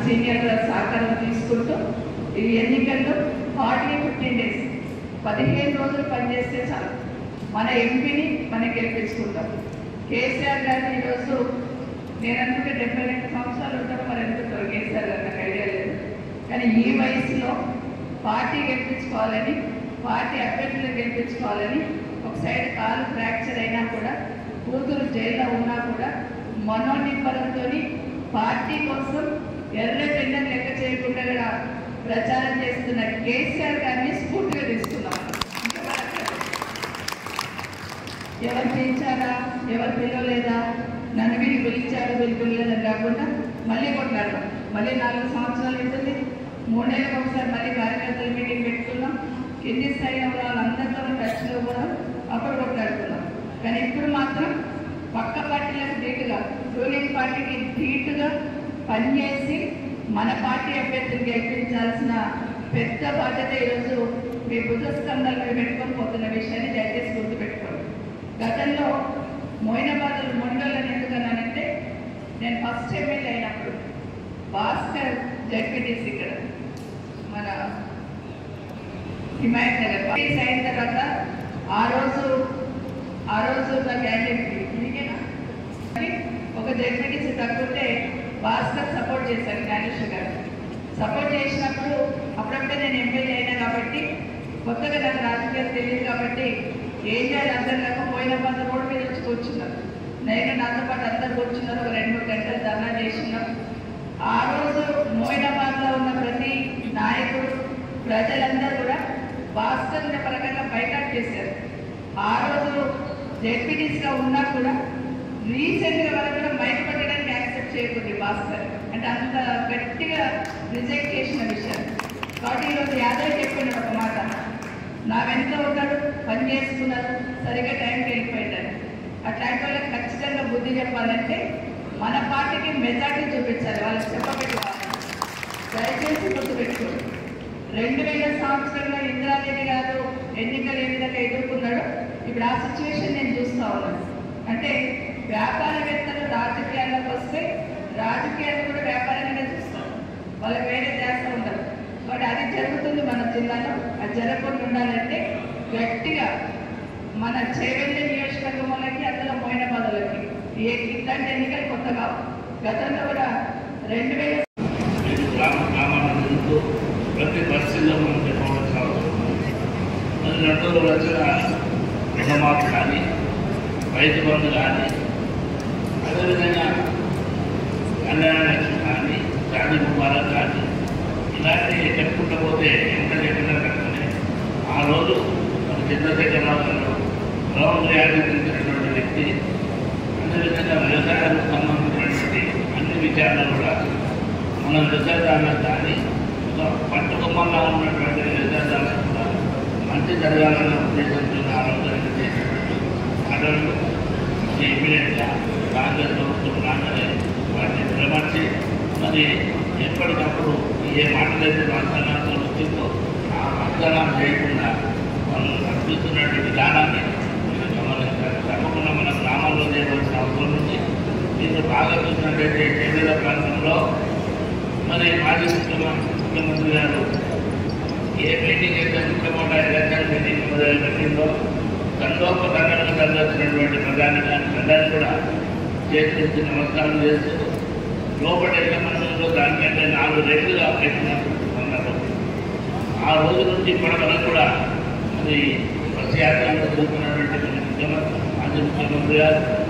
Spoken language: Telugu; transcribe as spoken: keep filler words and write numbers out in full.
సీనియర్ల సహకారం తీసుకుంటూ ఈ ఎన్నికల్లో హార్డ్లీ ఫిఫ్టీన్ డేస్ పదిహేను రోజులు పనిచేస్తే చాలు మన ఎంపీని మనం గెలిపించుకుంటాం. కేసీఆర్ గారిని ఈరోజు నేను అనుకుంటే డెబ్బై రెండు సంవత్సరాలు ఉంటారు, మరి ఎందుకుంటారు కేసీఆర్ గారు నాకు ఐడియా లేదు. కానీ ఈ వయసులో పార్టీ గెలిపించుకోవాలని, పార్టీ అభ్యర్థులు గెలిపించుకోవాలని ఒక సైడ్ కాలు ఫ్రాక్చర్ అయినా కూడా, కూతురు జైల్లో ఉన్నా కూడా మనోనిబ్బరంతో పార్టీ కోసం ఎర్ర జెండను లెక్క చేయకుండా కూడా ప్రచారం చేస్తున్న కేసీఆర్ గారిని స్ఫూర్తిగా తీసుకున్నాం. ఎవరు పిలిచారా, ఎవరు పిలవలేదా, నన్ను వీళ్ళు పిలిచారు వీళ్ళు పిలవలేదని కాకుండా మళ్ళీ కొట్లాడదాం. మళ్ళీ నాలుగు సంవత్సరాలు ఉంటుంది, మూడేళ్ళకి ఒకసారి మళ్ళీ కార్యకర్తల మీటింగ్ పెట్టుకున్నాం. కింది స్థాయి వాళ్ళందరితో టచ్లో కూడా అప్పుడు కొట్లాడుకున్నాం. కానీ ఇప్పుడు మాత్రం పక్క పార్టీలకు ధీటుగా, రూలింగ్ పార్టీకి ధీటుగా పనిచేసి మన పార్టీ అభ్యర్థులు గెలిపించాల్సిన పెద్ద బాధ్యత ఈరోజు మీ బుద్ధస్కంధాలు మీరు పెట్టుకొని పోతున్న విషయాన్ని దయచేసి గుర్తుపెట్టుకోండి. గతంలో మోయినాబాద్లో మొండలని ఎందుకన్నానంటే, నేను ఫస్ట్ ఎమ్మెల్యే అయినప్పుడు భాస్కర్ జడ్పీటీసీ ఇక్కడ మన హిమాయత్ నగర్ పార్టీస్ అయిన తర్వాత ఆ రోజు ఆ రోజు క్యాండిడేట్ మీకేనా ఒక జడ్పీటీసీ తగ్గుంటే భాస్కర్ సపోర్ట్ చేశారు. జ్ఞానేశ్వర్ గారు సపోర్ట్ చేసినప్పుడు అప్పుడప్పుడే నేను ఎమ్మెల్యే అయినా కాబట్టి, కొత్తగా నాకు రాజకీయాలు తెలియదు కాబట్టి ఏం చేయాలి అర్థం కాక మోయినాబాద్ రోడ్డు మీద వచ్చి కూర్చున్నారు. నేను నాతో పాటు అందరు కూర్చున్నారు, ఒక రెండు మూడు గంటలు ధర్నా చేసినాం. ఆ రోజు మోయినాబాద్లో ఉన్న ప్రతి నాయకుడు, ప్రజలందరూ కూడా భాస్కర్ పరంగా బైకాట్ చేశారు. ఆ రోజు జెడ్పీటీసీగా ఉన్నా కూడా రీసెంట్గా వరకు కూడా బయట పెట్టడానికి యాక్సెప్ట్ చేయకూడదు భాస్కర్, అంటే అంత గట్టిగా రిజెక్ట్ చేసిన విషయం. కాబట్టి ఈరోజు యాదవ్ చెప్పిన ఒక మాట, నా వెంట ఉన్నాడు, పని చేసుకున్నారు, సరిగ్గా టైంకి వెళ్ళిపోయాడు. అట్లాంటి వాళ్ళకి ఖచ్చితంగా బుద్ధి చెప్పాలంటే మన పార్టీకి మెజార్టీ చూపించాలి, వాళ్ళకి చెప్పబెట్టుకోవాలి. దయచేసి గుర్తుపెట్టుకోండి, రెండు వేల సంవత్సరంలో ఇందిరారెడ్డి గారు ఎన్నికలు ఏ విధంగా ఎదుర్కొన్నాడో ఇప్పుడు ఆ సిచ్యువేషన్ నేను చూస్తూ ఉన్నాను. అంటే వ్యాపారవేత్తలు రాజకీయాల్లోకి వస్తే రాజకీయాలు కూడా వ్యాపారంగానే చూస్తారు, వాళ్ళకి వేరే ధ్యాస ఉండదు. కాబట్టి అది జరుగుతుంది మన జిల్లాలో. అది జరగకుండా ఉండాలంటే గట్టిగా మన చేవెళ్ళ నియోజకవర్గం వాళ్ళకి, అందులో మోయినాబాద్లకి ఏ ఇట్లాంటి ఎన్నికలు కొత్తగా గతంలో కూడా రెండు వేల ప్రతి పరిస్థితుల్లో మనం చెప్పవలసిన అవసరం ఉంది. అది రెండు వచ్చిన రుణమాఫీ కానీ, రైతు బంధు కానీ, అదేవిధంగా కళ్యాణ లక్ష్మి కానీ, షాదీ ముబారక్ కానీ, ఇలాంటివి చెప్పుకుంటూ పోతే ఎంత చెప్పినా కట్టుకుని ఆ రోజు మన చంద్రశేఖరరావు గారు గ్రౌండ్ రియాలిటీ ఇచ్చినటువంటి వ్యక్తి. అదేవిధంగా వ్యవసాయానికి సంబంధించినటువంటి అన్ని విచారణలు కూడా మన వ్యవసాయదారులకు కానీ, పంట కుమ్మంగా ఉన్నటువంటి వ్యవసాయదారులకు కూడా మంచి జరగాలన్న ఉద్దేశంతో ఆ రోజు చేసినటువంటి మాటలు ఇమీడియట్గా కాంగ్రెస్ ప్రభుత్వం రాగానే వాటిని విమర్శి మరి ఎప్పటికప్పుడు ఏ మాటలైతే వాగ్దానాలతో వచ్చిందో ఆ వాగ్దానాలు చేయకుండా వాళ్ళు నడిపిస్తున్నటువంటి విధానాన్ని మీరు గమనించాలి. తప్పకుండా మన గ్రామాల్లో చేయవలసిన అవసరం ఉంది. మీరు బాగా చూసినట్టయితే చేవేల ప్రాంతంలో మరి మాజీ ముఖ్యమంత్రి ముఖ్యమంత్రి గారు ఏ మీటింగ్ అయితే ముఖ్యమంత్రి ఎలక్షన్ మీటింగ్ పెట్టిందో తండోప తండలకు తరలిసినటువంటి ప్రధానిగా అందరినీ కూడా చేసి నమస్కారం చేస్తూ లోపల ఎల్ల మండలంలో దానికంటే నాలుగు రేట్లుగా పెట్టినట్టు ఆ రోజు నుంచి ఇప్పటి వరకు కూడా అది బస్ యాత్రలో జరుగుతున్నటువంటి ముఖ్యమంత్రి మాజీ ముఖ్యమంత్రి గారు